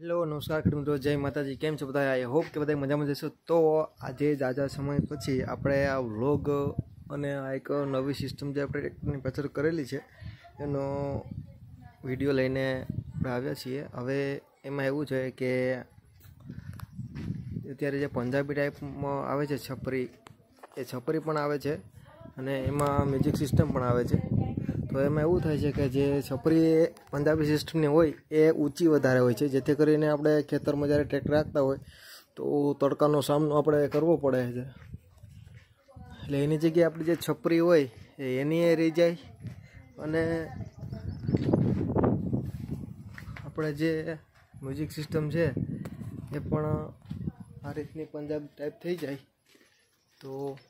Hello नमस्कार खेडूत मित्रों, जय माताजी। केम छो बधा? आई होप के बधा मजामां जशो। तो आजे जाजा समय पछी आपणे आ व्लॉग अने आ एक नवी सिस्टम जे आपणे ट्रेक्टरनी पाछळ करेली छे एनो विडियो लईने આપણે આવ્યા છીએ। હવે એમાં એવું છે કે અત્યારે જે પંજાબી ટાઈપમાં આવે છે છપરી, એ છપરી પણ આવે છે અને એમાં મ્યુઝિક સિસ્ટમ પણ આવે છે। तो एम एवं थाय कि जे छपरी पंजाबी सिस्टमनी होय ए ऊँची वधारे होय छे, जेथी करीने आपणे खेतरमां ज्यारे ट्रेक्टर राखता होय तो तड़कानो सामनो आपणे करवो पड़े छे। एटले एनी जग्याए आपणी जे छपरी होय एनी ए रही जाय अने आपणे जे म्यूजिक सिस्टम छे ए पण आ रीतनी पंजाबी टाइप थई जाय। तो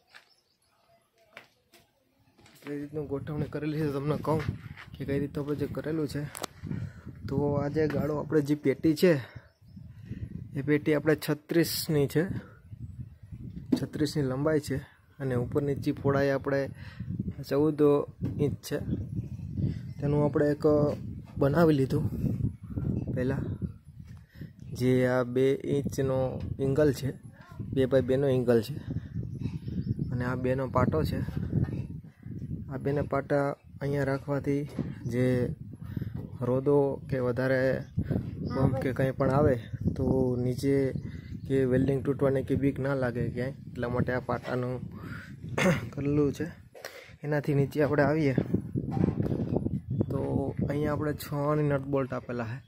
कई रीतનું ગોઠવણી કરેલી છે તમને કહું કે કઈ રીતે આપણે જે કરેલું છે। તો આ જે ગાળો આપણે જે પેટી છે એ પેટી આપણે 36ની છે, 36ની લંબાઈ છે અને ઉપરની જે પહોળાઈ આપણે 14 ઇંચ છે। તેનું આપણે એક બનાવી લીધું પહેલાં, જે આ 2 ઇંચનો એંગલ છે, 2x2 નો એંગલ છે અને આ 2નો પાટો છે। आ बेने पाटा अहींया राखवाथी जे रोदो के वधारे बम्प के कंई पण आवे तो नीचे के वेल्डिंग तूटवानी के बीक ना लागे क्यांय, એટલા માટે આ પાટાનું કરેલું છે। એનાથી નીચે આપણે આવીએ તો અહીંયા આપણે 6ની નટ બોલ્ટ આપેલા છે,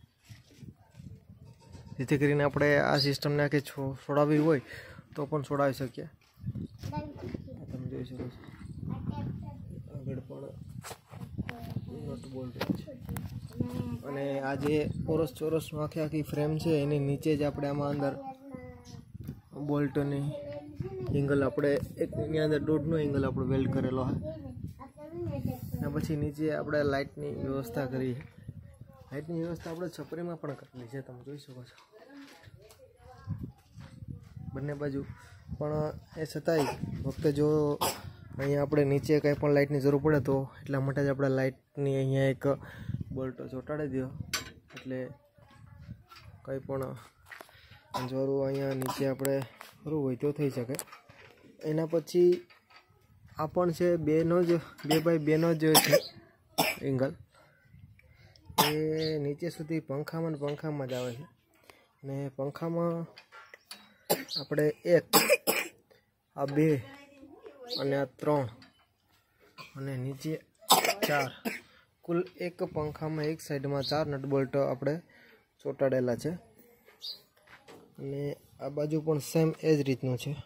જેથી કરીને આપણે આ સિસ્ટમને આખી છોડાવવી હોય તો પણ છોડાવી શકીએ। તમે જોઈ શકો છો અને આ જે ઓરસ ચોરસ આખી આખી ફ્રેમ છે એની નીચે જ આપણે આમાં અંદર બોલ્ટની એંગલ આપણે એકની અંદર 1.5નો એંગલ આપણે વેલ્ડ કરેલો છે અને પછી નીચે આપણે લાઇટની વ્યવસ્થા કરી છે। લાઇટની વ્યવસ્થા આપણે છપરીમાં પણ કરેલી છે, તમે જોઈ શકો છો બંને બાજુ। પણ એ છતાંય વખતે જો અહીંયા આપણે નીચે કંઈ પણ લાઇટની જરૂર પડે તો એટલા માટે જ આપણે લાઇટની અહીંયા એક બોલ્ટ ચોંટાડી દો, એટલે કંઈ પણ અંજવાળું અહીંયા નીચે આપણે કરવું હોય તો થઈ શકે। એના પછી આ પણ છે 2x2નો જ છે એંગલ, એ નીચે સુધી પંખામાં જ આવે છે અને પંખામાં આપણે 1 આ 2 અને આ 3 અને નીચે 4 કુલ એક પંખામાં એક સાઈડમાં 4 નટ બોલ્ટ આપણે ચોંટાડેલા છે અને આ બાજુ પણ સેમ એ જ રીતનું છે।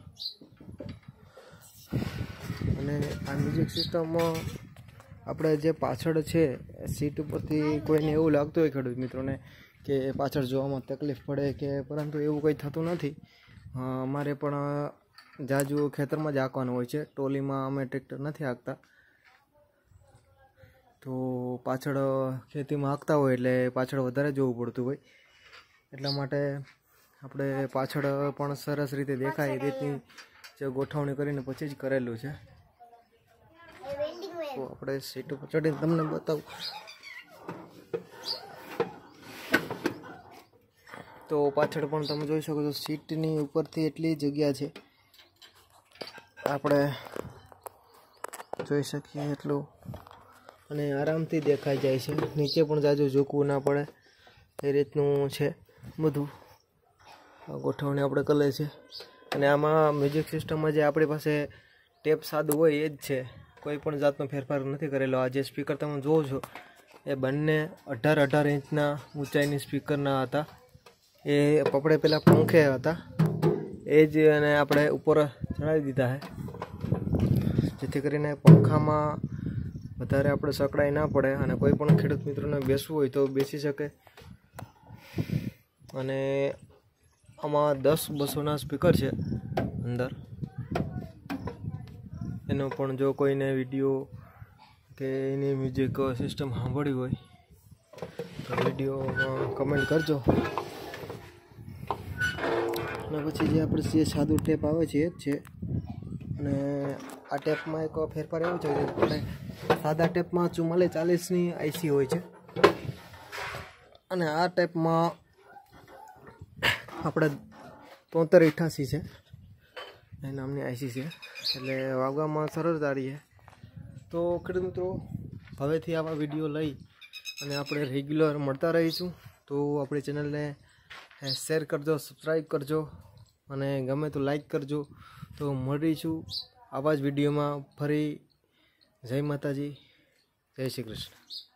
અને આ મ્યુઝિક સિસ્ટમમાં આપણે જે પાછળ છે સીટ ઉપરથી કોઈને એવું લાગતું હોય ખેડૂત મિત્રોને કે પાછળ જોવામાં તકલીફ પડે કે, પરંતુ એવું કંઈ થતું નથી। અમારે પણ જાજુ ખેતરમાં જ હાંકવાનું હોય છે, ટોલીમાં અમે ટ્રેક્ટર નથી હાંકતા। તો પાછળ ખેતીમાં હાંકતા હોય એટલે પાછળ વધારે જોવું પડતું હોય, એટલા માટે આપણે પાછળ પણ સરસ રીતે દેખાય એ રીતની જે ગોઠવણી કરીને પછી જ કરેલું છે। તો આપણે સીટ ઉપર ચડીને તમને બતાવું તો પાછળ પણ તમે જોઈ શકો છો સીટની ઉપરથી એટલી જગ્યા છે, આપણે જોઈ શકીએ એટલું અને આરામથી દેખાઈ જાય છે। નીચે પણ જાજુ ઝૂકવું ના પડે એ રીતનું છે બધું ગોઠવણી આપણે કરેલી છે। અને આમાં મ્યુઝિક સિસ્ટમમાં જે આપણી પાસે ટેપ સાદું હોય એ જ છે, કોઈ પણ જાતનો ફેરફાર નથી કરેલો। આ જે સ્પીકર તમે જોવો છો એ બંને 18 ઇંચના ઊંચાઈની સ્પીકરના હતા, એ આપણે પહેલાં પંખે હતા એ જ અને આપણે ઉપર ચડાવી દીધા છે, જેથી કરીને પંખામાં વધારે આપણે સકડાઈ ના પડે અને કોઈ પણ ખેડૂત મિત્રોને બેસવું હોય તો બેસી શકે। અને આમાં 10-200ના સ્પીકર છે અંદર, એનો પણ જો કોઈને વિડીયો કે એની મ્યુઝિક સિસ્ટમ સાંભળવી હોય તો વિડીયોમાં કમેન્ટ કરજો। અને પછી જે આપણે જે સાદું ટેપ આવે છે એ જ છે। અને આ ટેપમાં એક ફેરફાર એવો છે કે આપણે સાદા ટેપમાં 44-40ની આઈસી હોય છે અને આ ટેપમાં આપણે 7388 છે એ નામની આઈસી છે, એટલે વાગવામાં સરળતા રહે. તો ખેડૂત મિત્રો, હવેથી આવા વિડીયો લઈ અને આપણે રેગ્યુલર મળતા રહીશું. તો આપણી ચેનલને શેર કરજો, સબસ્ક્રાઈબ કરજો અને ગમે તો લાઈક કરજો. તો મળીશું આવા જ વિડીયોમાં ફરી. જય માતાજી, જય શ્રી કૃષ્ણ.